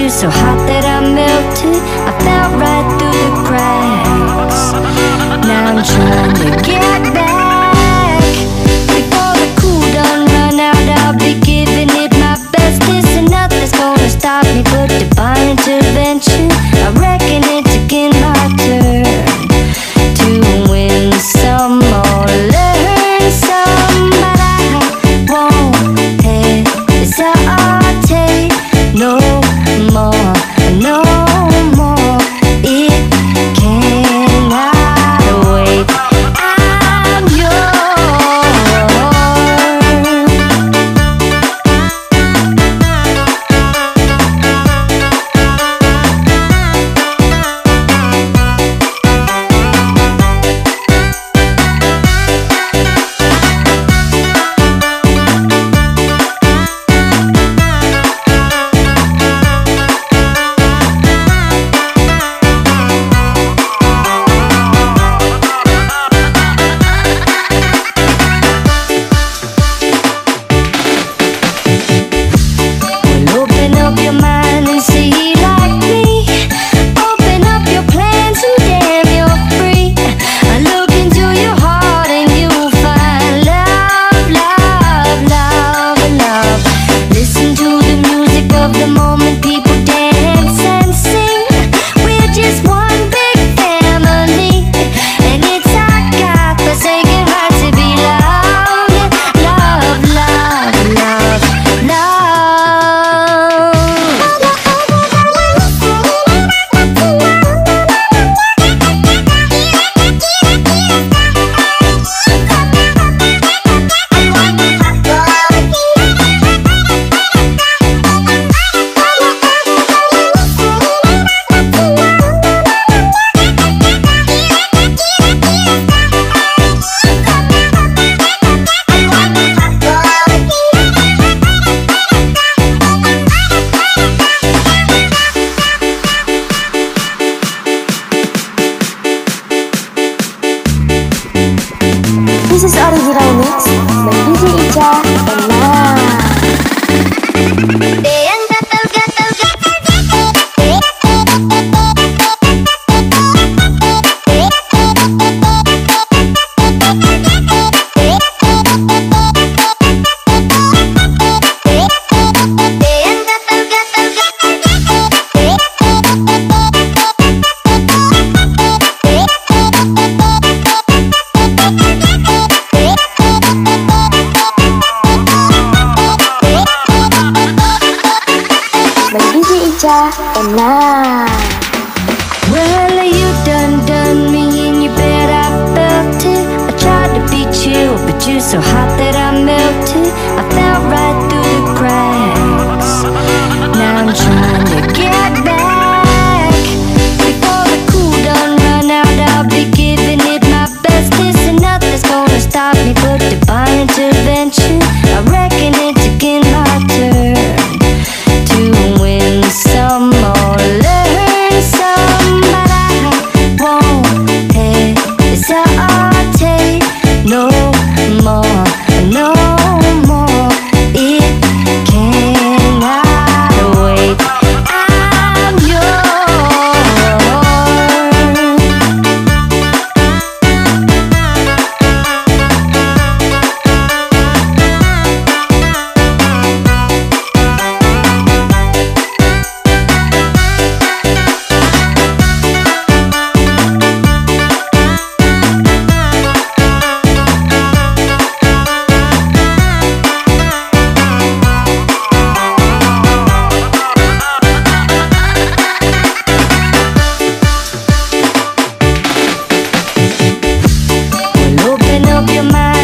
so hot that I melted. I fell right through the cracks. Now I'm trying to get back. Before the cool done run out, I'll be giving it my bestest, and nothing's gonna stop me but divine intervention. I reckon it's again my turn to win some or learn some, but I won't hesitate no more, no more. It cannot wait. I'm yours. Open up your mind and see like me. Open up your plans and damn, you're free. I look into your heart and you'll find love, love, love, love. Listen to the music of the moment, people dance and sing. We're just one big family, and it's our God-forsaken right to be loved. Love, love, love, love. This is original mix by DJ Ica and Nah. By DJ Ica and Nah. Well, you done me in your bed, I felt it. I tried to be chill, but you're so hot that I melted. I fell right through the cracks. Now I'm trying to get back. Before the cool done run out, I'll be giving it my bestest, and nothing's gonna stop me but divine intervention. I reckon it's again my turn to win some or learn some, but I won't hesitate no more, no more. It cannot wait. I'm yours. Well, open up your mind